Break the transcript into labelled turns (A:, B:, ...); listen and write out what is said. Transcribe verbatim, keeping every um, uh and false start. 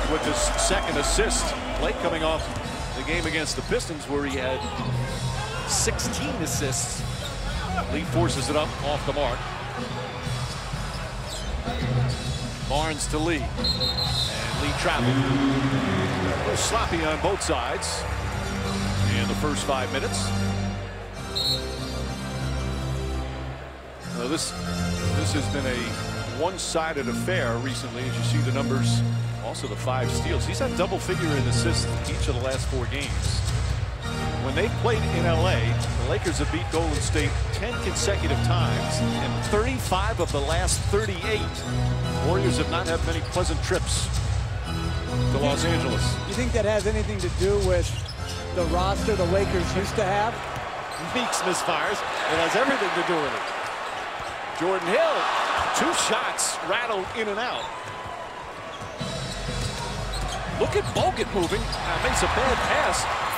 A: with his second assist. Blake coming off the game against the Pistons where he had sixteen assists. Lee forces it up off the mark. Barnes to Lee. And Lee traveled. A little sloppy on both sides in the first five minutes. So this, this has been a one-sided affair recently, as you see the numbers. Also the five steals. He's had double figure in assists each of the last four games. When they played in L A, the Lakers have beat Golden State ten consecutive times, and thirty-five of the last thirty-eight. Warriors have not had many pleasant trips to Los Angeles.
B: You think that has anything to do with the roster the Lakers used to have?
A: Meeks misfires. It has everything to do with it. Jordan Hill, two shots rattled in and out. Look at Bogut moving. Uh, makes a bad pass.